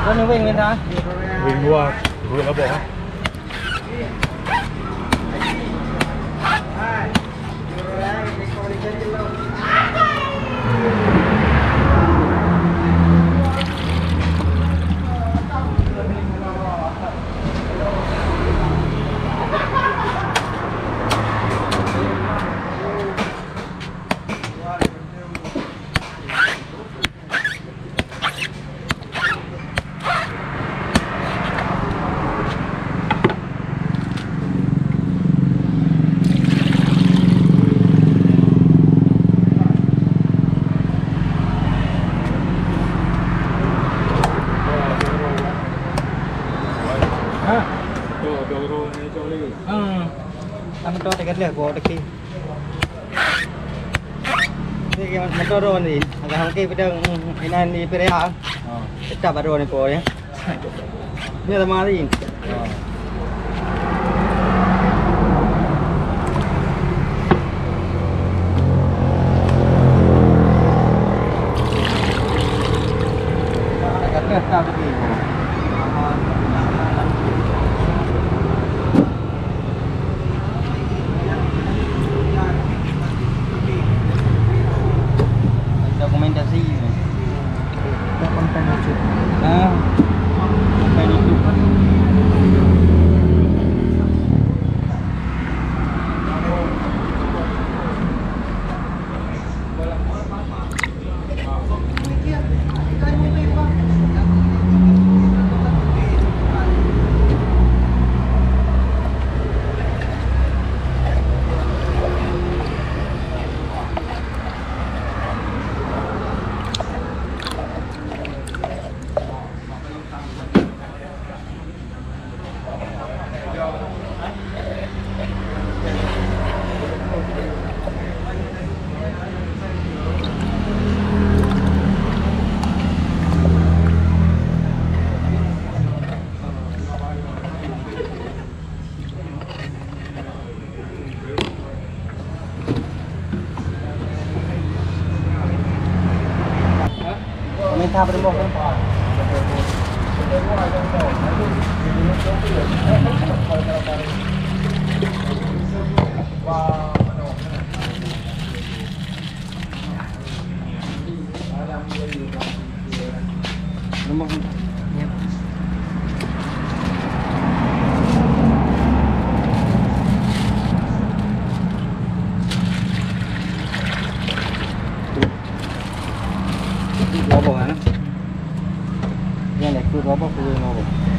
nóวิ่งlên thôi. วิ่งรัวแล้วบอก Mình cho cái lửa của đặc kỳ thì mình cho rồi thì cái hàng kia bây giờ cái này đi về đây hả? Chả bắt rồi này của nhé. Bây giờ mà gì? Cái lửa sao đặc kỳ? Dokumentasi Minta berapa? Berapa? Yang lekuk berapa? Puluh 5.